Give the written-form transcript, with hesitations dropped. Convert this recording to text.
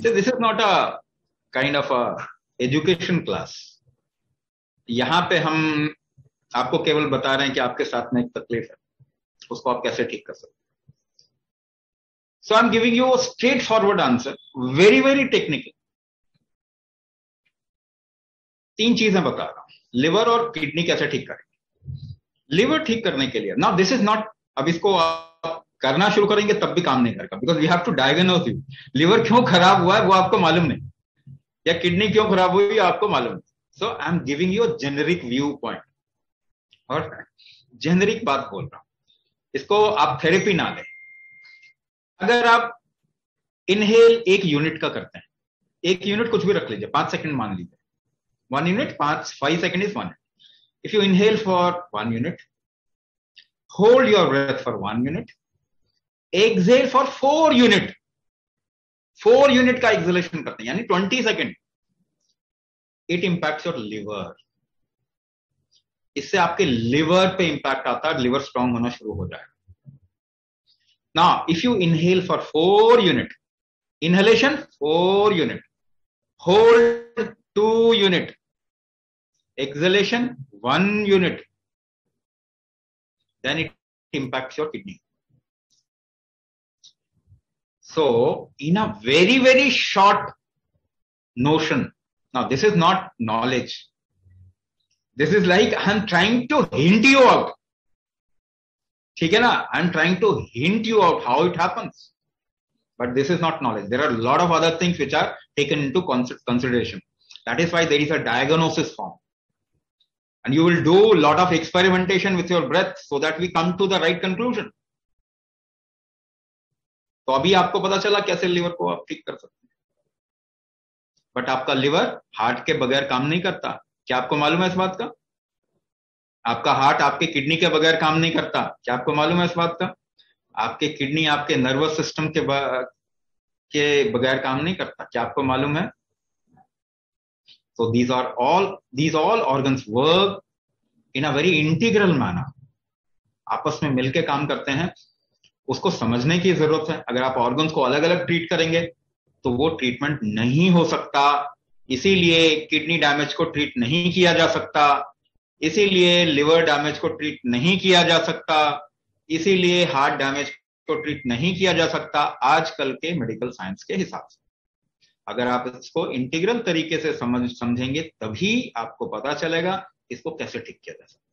This is not a kind of a education class. यहाँ पे हम आपको केवल बता रहे हैं कि आपके साथ में एक तकलीफ है, उसको आप कैसे ठीक कर सकते हैं। So I am giving you straight forward answer, very very technical. 3 चीजें बता रहा हूं, लिवर और किडनी कैसे ठीक करेंगे। लिवर ठीक करने के लिए, नाउ दिस इज नॉट, अब इसको आप करना शुरू करेंगे तब भी काम नहीं करेगा, because we have to diagnose you. Liver क्यों खराब हुआ है वो आपको मालूम नहीं, या किडनी क्यों खराब हुई आपको मालूम नहीं। So I am giving you generic view point, और जेनेरिक बात बोल रहा हूं, इसको आप थेरेपी ना लें। अगर आप इनहेल 1 यूनिट का करते हैं, 1 यूनिट कुछ भी रख लीजिए, 5 सेकंड मान लीजिए, 1 unit 5 second is 1। If you inhale for 1 unit, hold your breath for 1 unit, exhale for 4 unit, 4 unit का एक्सहेलेशन करते हैं, यानी 20 second. It impacts your liver. इससे आपके लिवर पे इंपैक्ट आता है, लिवर स्ट्रांग होना शुरू हो जाएगा। Now if you inhale for 4 unit, inhalation 4 unit, hold 2 unit, exhalation 1 unit, then it impacts your kidney. So in a very very short notion, now this is not knowledge, this is like I'm trying to hint you out, ठीक है ना, I'm trying to hint you out how it happens. But this is not knowledge. There are a lot of other things which are taken into consideration. That is why there is a diagnosis form. And you will do a lot of experimentation with your breath so that we come to the right conclusion. तो अभी आपको पता चला कैसे liver को आप ठीक कर सकते हैं। बट आपका लिवर हार्ट के बगैर काम नहीं करता, क्या आपको मालूम है इस बात का? आपका हार्ट आपके किडनी के बगैर काम नहीं करता, क्या आपको मालूम है इस बात का? आपके किडनी आपके नर्वस सिस्टम के बगैर काम नहीं करता, क्या आपको मालूम है? So these all organs work in a very integral manner. आपस में मिलके काम करते हैं, उसको समझने की जरूरत है। अगर आप ऑर्गन्स को अलग अलग ट्रीट करेंगे तो वो ट्रीटमेंट नहीं हो सकता, इसीलिए किडनी डैमेज को ट्रीट नहीं किया जा सकता, इसीलिए लिवर डैमेज को ट्रीट नहीं किया जा सकता, इसीलिए हार्ट डैमेज को ट्रीट नहीं किया जा सकता आजकल के मेडिकल साइंस के हिसाब से। अगर आप इसको इंटीग्रल तरीके से समझेंगे तभी आपको पता चलेगा इसको कैसे ठीक किया जा सकता है।